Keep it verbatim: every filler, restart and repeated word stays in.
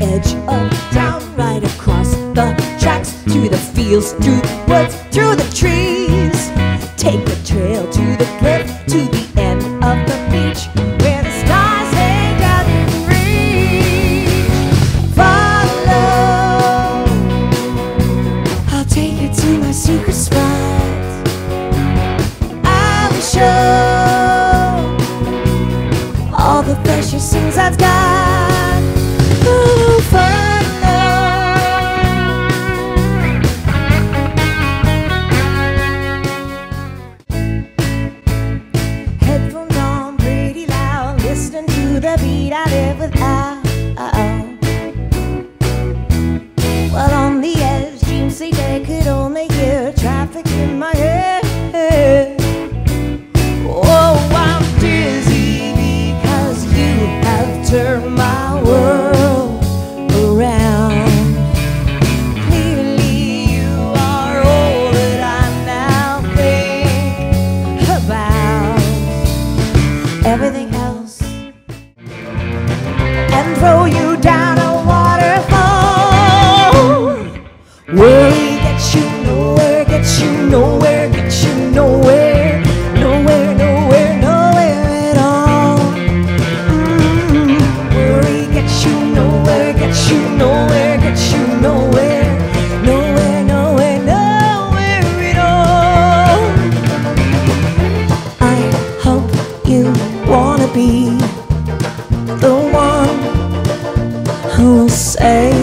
edge of town, right across the tracks, to the fields, through the woods, through the trees. Take the trail to the cliff, to the end of the beach, where the stars hang out in reach. Follow, I'll take you to my secret spot. I will show all the precious things I've got. Ooh, headphones on pretty loud, listening to the beat I live without. Well, on the edge, dreams say they could only hear traffic in my head. Oh, I'm dizzy because you have turned my world around. Clearly you are all that I now think about. Everything else, and throw you down a waterfall. Worry gets you nowhere, gets you nowhere, gets you nowhere, nowhere, nowhere, nowhere at all. Mm-hmm. Worry gets you nowhere, gets you nowhere, gets you nowhere, nowhere, nowhere, nowhere at all. I hope you wanna be the one who will say